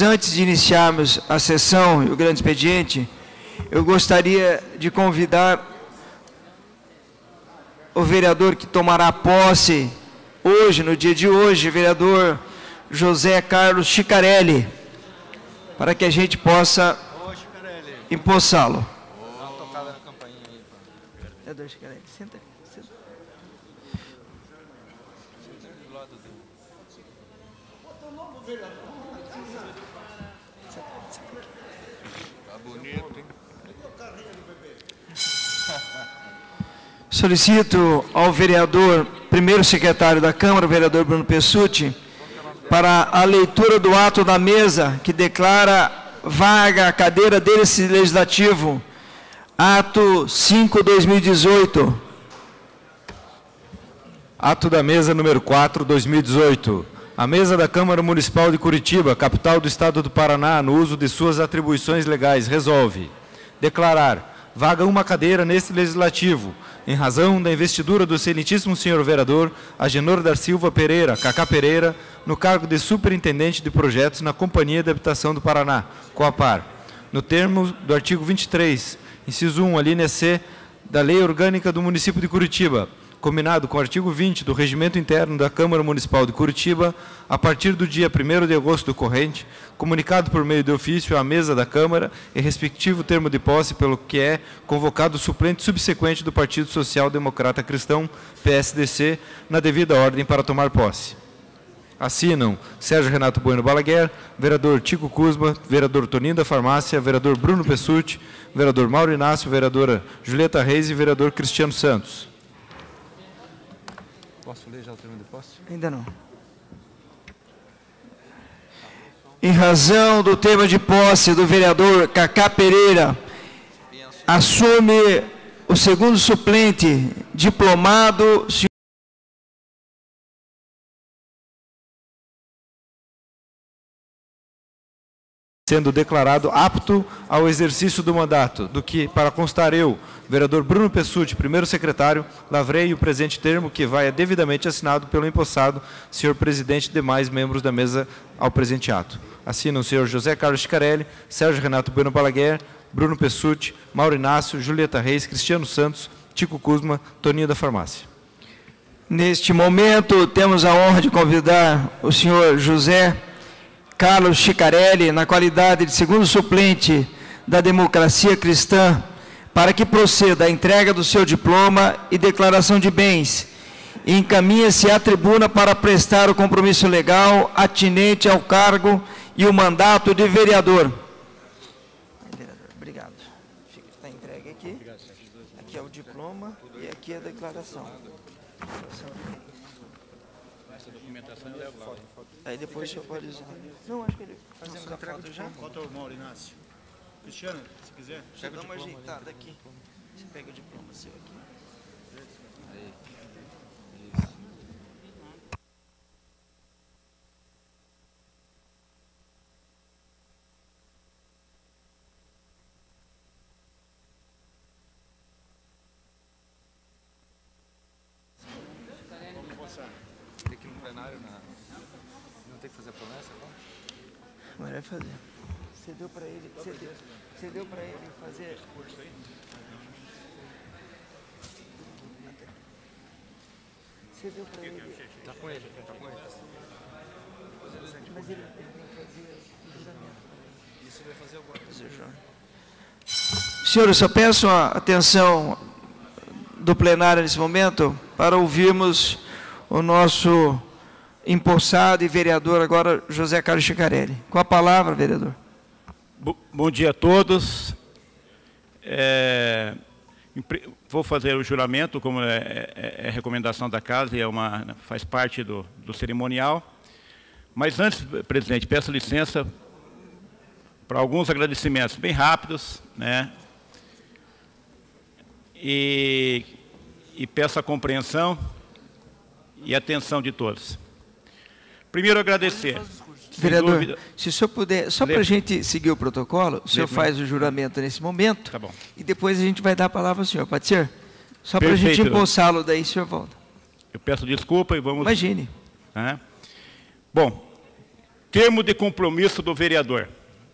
Antes de iniciarmos a sessão e o grande expediente, eu gostaria de convidar o vereador que tomará posse hoje, no dia de hoje, vereador José Carlos Schicarelli, para que a gente possa empossá-lo. Vereador Schicarelli, senta aqui. Solicito ao vereador, primeiro secretário da Câmara, o vereador Bruno Pessutti, para a leitura do ato da mesa que declara vaga a cadeira desse legislativo, ato 5/2018. Ato da mesa número 4, 2018. A mesa da Câmara Municipal de Curitiba, capital do Estado do Paraná, no uso de suas atribuições legais, resolve declarar vaga uma cadeira neste legislativo, em razão da investidura do excelentíssimo senhor vereador Agenor da Silva Pereira, Cacá Pereira, no cargo de superintendente de projetos na Companhia de Habitação do Paraná, Coapar, no termo do artigo 23, inciso 1, alínea C, da Lei Orgânica do Município de Curitiba, combinado com o artigo 20 do Regimento Interno da Câmara Municipal de Curitiba, a partir do dia 1º de agosto do corrente, comunicado por meio de ofício à mesa da Câmara e respectivo termo de posse, pelo que é convocado o suplente subsequente do Partido Social Democrata Cristão, PSDC, na devida ordem para tomar posse. Assinam Sérgio Renato Bueno Balaguer, vereador Tico Cusma, vereador Toninho da Farmácia, vereador Bruno Pessutti, vereador Mauro Inácio, vereadora Julieta Reis e vereador Cristiano Santos. Posso ler já o termo de posse? Ainda não. Em razão do termo de posse do vereador Cacá Pereira, assume o segundo suplente, diplomado, sendo declarado apto ao exercício do mandato, do que, para constar eu, vereador Bruno Pessutti, primeiro secretário, lavrei o presente termo que vai devidamente assinado pelo empossado senhor presidente e demais membros da mesa ao presente ato. Assinam o senhor José Carlos Schicarelli, Sérgio Renato Bueno Balaguer, Bruno Pessutti, Mauro Inácio, Julieta Reis, Cristiano Santos, Tico Cusma, Toninho da Farmácia. Neste momento, temos a honra de convidar o senhor José Carlos Schicarelli, na qualidade de segundo suplente da Democracia Cristã, para que proceda a entrega do seu diploma e declaração de bens, e encaminhe-se à tribuna para prestar o compromisso legal atinente ao cargo e o mandato de vereador. Obrigado. Está entregue aqui. Aqui é o diploma e aqui é a declaração. Essa documentação eu levo lá. Aí depois o senhor pode usar. Não, acho que ele fazemos a foto já. Falta o Mauro Inácio. Cristiano, se quiser. Já dá uma ajeitada aqui. Você pega o diploma seu aqui. Aí. Isso. Vamos passar. Tem que ir no plenário, não tem que fazer a promessa? Mas vai fazer. Você deu para ele, você deu para ele fazer. Você deu para ele. Está com ele, está com ele. Mas ele tem que fazer o juramento. Isso vai fazer agora. Senhores, só peço a atenção do plenário nesse momento para ouvirmos o nosso empossado e vereador agora, José Carlos Schicarelli. Com a palavra, vereador. Bom dia a todos. Vou fazer o juramento, como é recomendação da casa, e faz parte do cerimonial. Mas antes, presidente, peço licença para alguns agradecimentos bem rápidos, né? E peço a compreensão e atenção de todos. Primeiro, agradecer. Vereador, se o senhor puder, só para a gente seguir o protocolo, o senhor faz o juramento nesse momento, tá bom, e depois a gente vai dar a palavra ao senhor, pode ser? Só para a gente empossá-lo, daí o senhor volta. Eu peço desculpa e vamos... Imagine. Né? Bom, Termo de compromisso do vereador.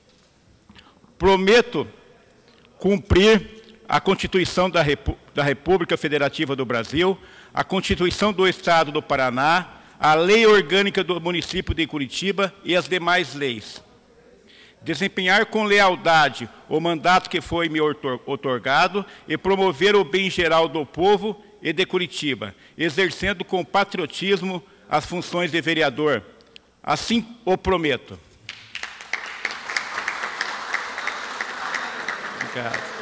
Prometo cumprir a Constituição da República Federativa do Brasil, a Constituição do Estado do Paraná, a Lei Orgânica do Município de Curitiba e as demais leis. Desempenhar com lealdade o mandato que foi me outorgado e promover o bem geral do povo e de Curitiba, exercendo com patriotismo as funções de vereador. Assim o prometo. Obrigado.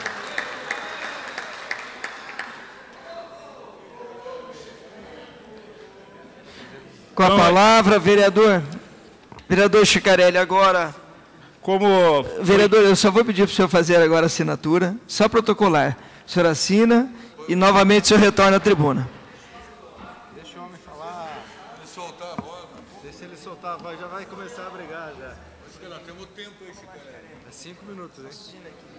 Com a palavra, vereador Schicarelli, agora. Vereador, eu só vou pedir para o senhor fazer agora a assinatura, só protocolar. O senhor assina e novamente o senhor retorna à tribuna. Deixa o homem falar. Ele soltar a voz. Deixa ele soltar a voz, já vai começar a brigar já. Acho que nós temos tempo aí, Schicarelli. É 5 minutos, hein?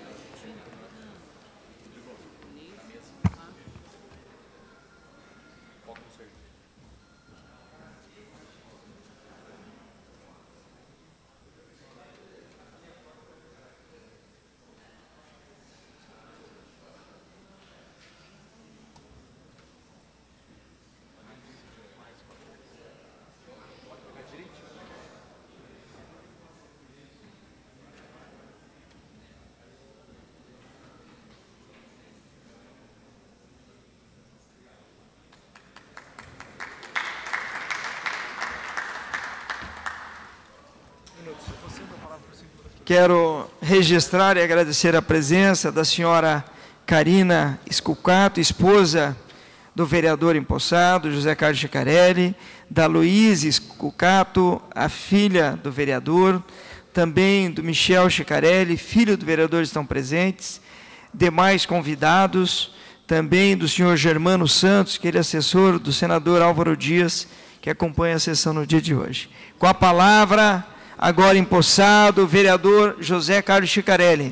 Quero registrar e agradecer a presença da senhora Carina Sculcato, esposa do vereador empossado, José Carlos Schicarelli, da Luísa Sculcato, a filha do vereador, também do Michel Schicarelli, filho do vereador, estão presentes, demais convidados, também do senhor Germano Santos, que ele é assessor do senador Álvaro Dias, que acompanha a sessão no dia de hoje. Com a palavra, agora empossado, o vereador José Carlos Schicarelli.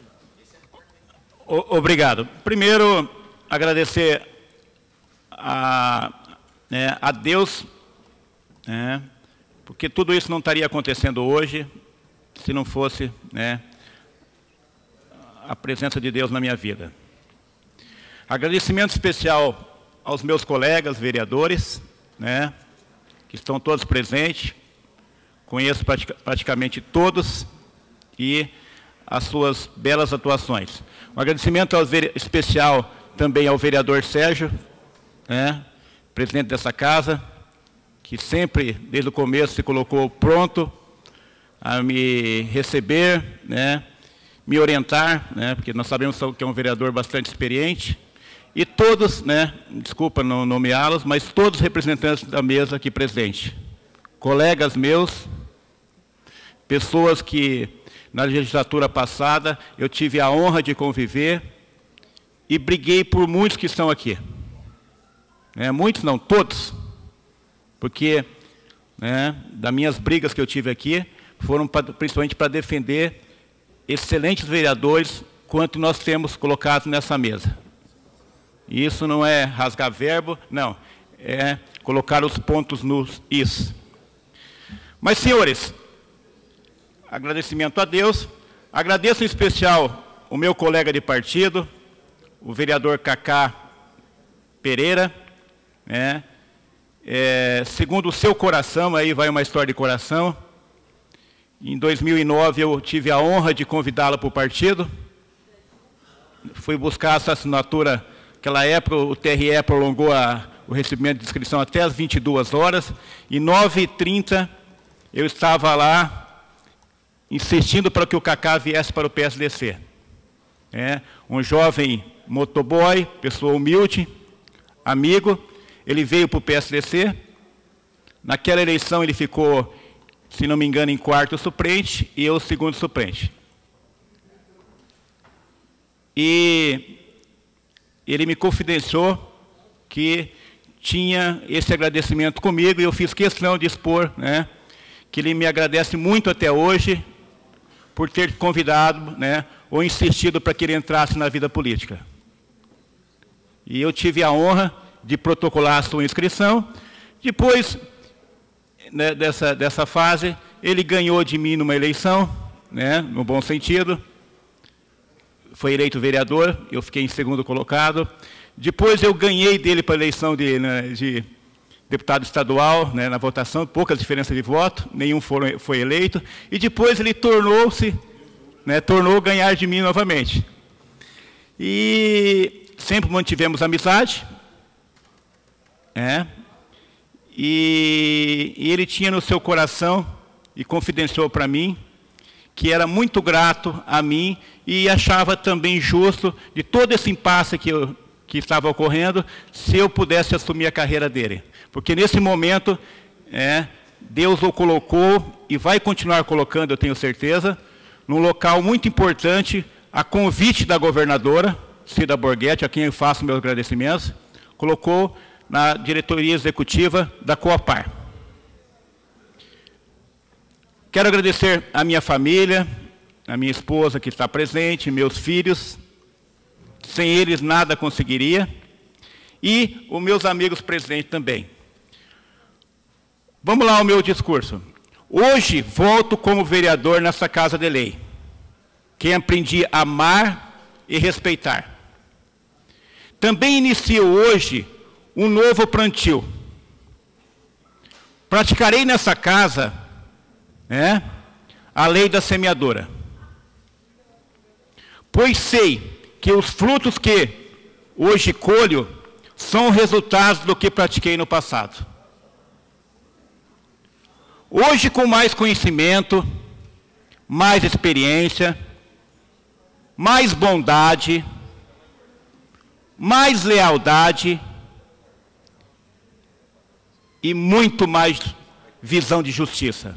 Obrigado. Primeiro, agradecer a Deus, porque tudo isso não estaria acontecendo hoje se não fosse a presença de Deus na minha vida. Agradecimento especial aos meus colegas vereadores, que estão todos presentes. Conheço praticamente todos e as suas belas atuações. Um agradecimento especial também ao vereador Sérgio, presidente dessa casa, que sempre, desde o começo, se colocou pronto a me receber, me orientar, porque nós sabemos que é um vereador bastante experiente. E todos, desculpa não nomeá-los, mas todos os representantes da mesa aqui presentes, colegas meus, pessoas que na legislatura passada eu tive a honra de conviver e briguei por muitos que estão aqui. Muitos não, todos. Porque das minhas brigas que eu tive aqui, foram principalmente para defender excelentes vereadores quanto nós temos colocado nessa mesa. E isso não é rasgar verbo, não, é colocar os pontos nos is. Mas, senhores, agradecimento a Deus, agradeço em especial o meu colega de partido, o vereador Cacá Pereira, segundo o seu coração, aí vai uma história de coração. Em 2009 eu tive a honra de convidá-lo para o partido, fui buscar essa assinatura. Naquela época, o TRE prolongou o recebimento de inscrição até as 22 horas, e 9h30 eu estava lá, insistindo para que o Cacá viesse para o PSDC. Um jovem motoboy, pessoa humilde, amigo, ele veio para o PSDC, naquela eleição ele ficou, se não me engano, em quarto suplente, e eu segundo suplente. E ele me confidenciou que tinha esse agradecimento comigo, e eu fiz questão de expor, que ele me agradece muito até hoje por ter convidado, ou insistido para que ele entrasse na vida política. E eu tive a honra de protocolar a sua inscrição. Depois dessa fase, ele ganhou de mim numa eleição, né, no bom sentido. Foi eleito vereador, eu fiquei em segundo colocado. Depois eu ganhei dele para a eleição de deputado estadual, né, na votação, poucas diferenças de voto, nenhum foi eleito. E depois ele tornou ganhar de mim novamente. E sempre mantivemos amizade. E ele tinha no seu coração, e confidenciou para mim, que era muito grato a mim e achava também justo, de todo esse impasse que estava ocorrendo, se eu pudesse assumir a carreira dele. Porque nesse momento, Deus o colocou, e vai continuar colocando, eu tenho certeza, num local muito importante, a convite da governadora, Cida Borghetti, a quem eu faço meus agradecimentos, colocou na diretoria executiva da Coapar. Quero agradecer a minha família, a minha esposa que está presente, meus filhos, sem eles nada conseguiria, e os meus amigos presentes também. Vamos lá ao meu discurso. Hoje volto como vereador nessa Casa de Lei, que aprendi a amar e respeitar. Também inicio hoje um novo plantio. Praticarei nessa casa a lei da semeadura, pois sei que os frutos que hoje colho são resultados do que pratiquei no passado. Hoje, com mais conhecimento, mais experiência, mais bondade, mais lealdade e muito mais visão de justiça.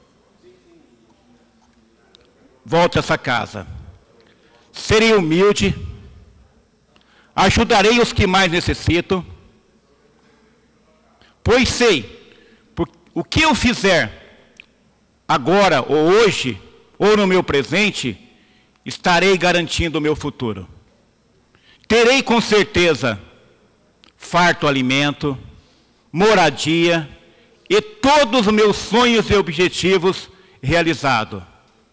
Volto a essa casa. Serei humilde, ajudarei os que mais necessitam, pois sei, o que eu fizer agora, ou hoje, ou no meu presente, estarei garantindo o meu futuro. Terei com certeza farto alimento, moradia e todos os meus sonhos e objetivos realizados.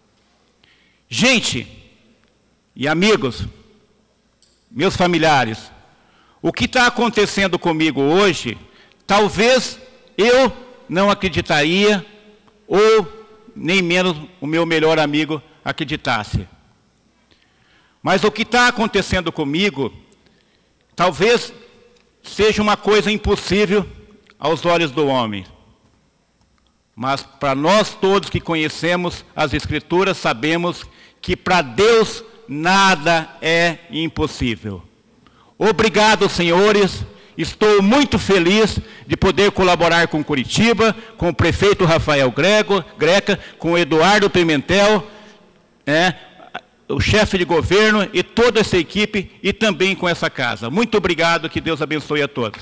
Gente e amigos, meus familiares, o que está acontecendo comigo hoje, talvez eu não acreditaria, ou nem menos o meu melhor amigo acreditasse. Mas o que está acontecendo comigo, talvez seja uma coisa impossível aos olhos do homem. Mas para nós todos que conhecemos as Escrituras, sabemos que para Deus nada é impossível. Obrigado, senhores. Estou muito feliz de poder colaborar com Curitiba, com o prefeito Rafael Greca, com o Eduardo Pimentel, o chefe de governo e toda essa equipe, e também com essa casa. Muito obrigado, que Deus abençoe a todos.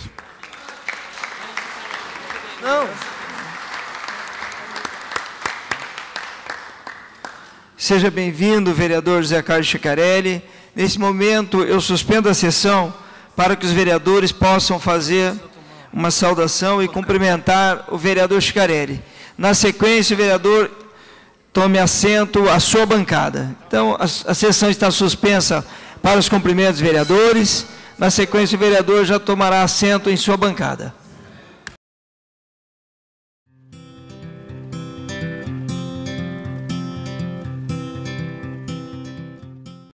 Seja bem-vindo, vereador José Carlos Chicarelli. Nesse momento, eu suspendo a sessão para que os vereadores possam fazer uma saudação e cumprimentar o vereador Chicarelli. Na sequência, o vereador tome assento à sua bancada. Então, a sessão está suspensa para os cumprimentos dos vereadores. Na sequência, o vereador já tomará assento em sua bancada.